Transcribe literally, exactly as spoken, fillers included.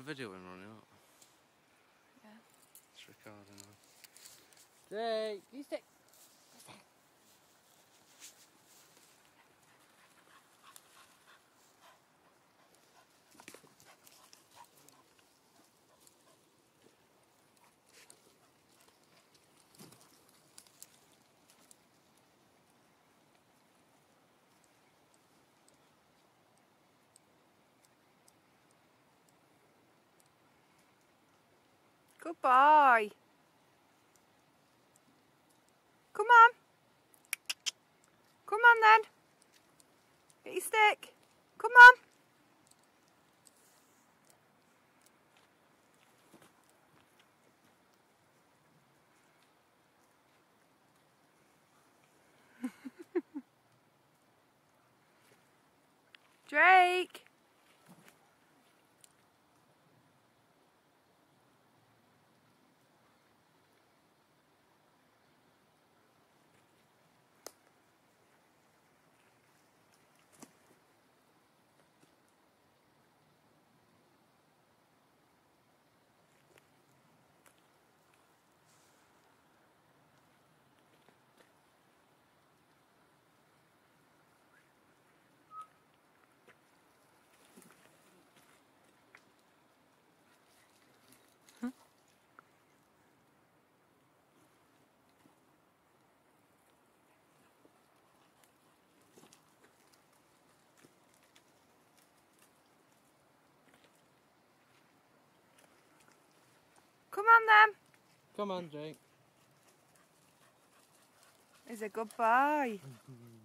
video in running up? Yeah. It's recording now. Jake, you stick. Good boy. Come on. Come on then. Get your stick. Come on. Drake. Come on then. Come on, Jake. He's a good boy.